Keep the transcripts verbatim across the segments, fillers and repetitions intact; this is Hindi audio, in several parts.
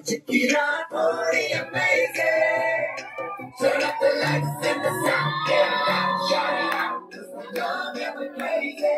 Check it out, party amazing. Turn up the lights and the sound, get loud, shout it out, 'cause we love and we're crazy.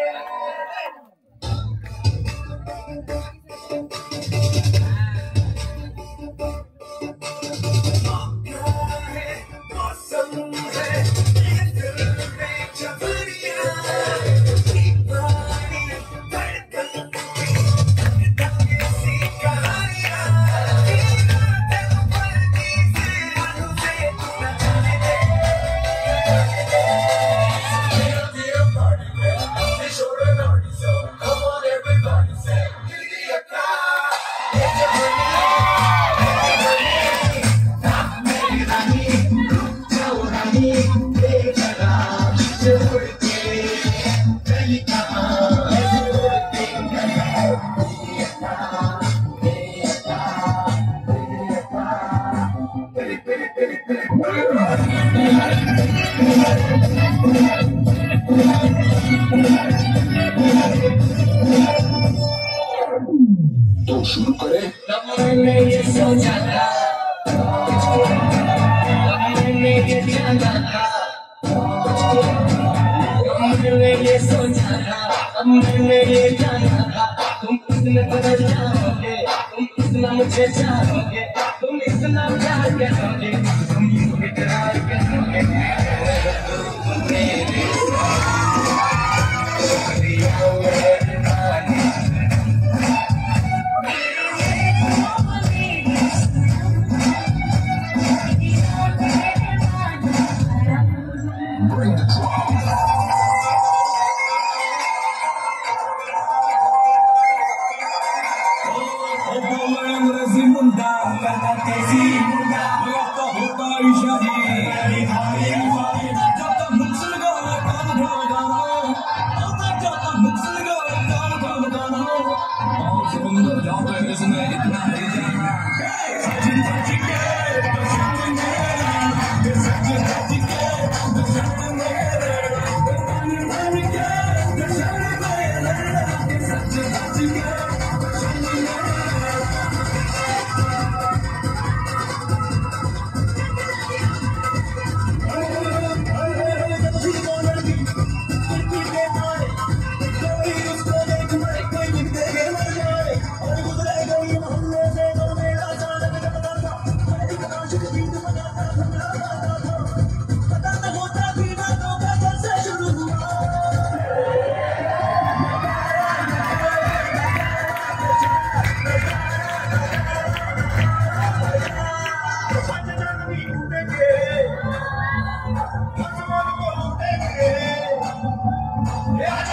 तो शुरू करें। तब मैंने ये सोचा था, तब मैंने ये जाना था, तब मैंने ये सोचा था, तब मैंने ये जाना था। तुम इतना बदल जाओगे, तुम इतना मुझे चाहोगे, तुम इतना प्यार करोगे, तुम यूं इकरार करोगे। Bring the drum. Yeah.